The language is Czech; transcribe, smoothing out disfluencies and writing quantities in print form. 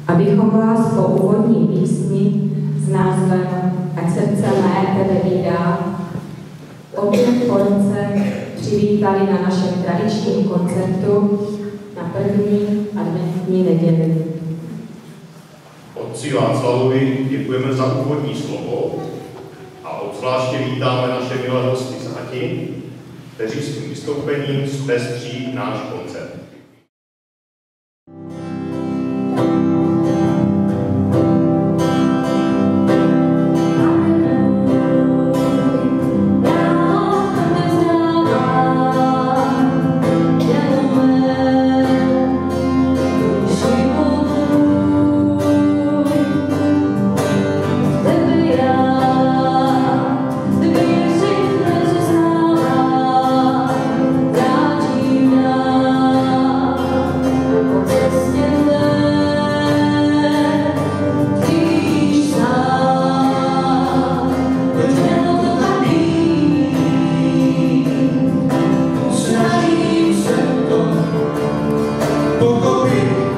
Abychom vás po úvodní písni s názvem Ať srdce mé tebe vídá opět po roce přivítali na našem tradičním koncertu na první adventní neděli. Otci Václavovi děkujeme za úvodní slovo a obzvláště vítáme naše milé hosty z Hati, kteří svým vystoupením zpestří náš koncert. Pochopit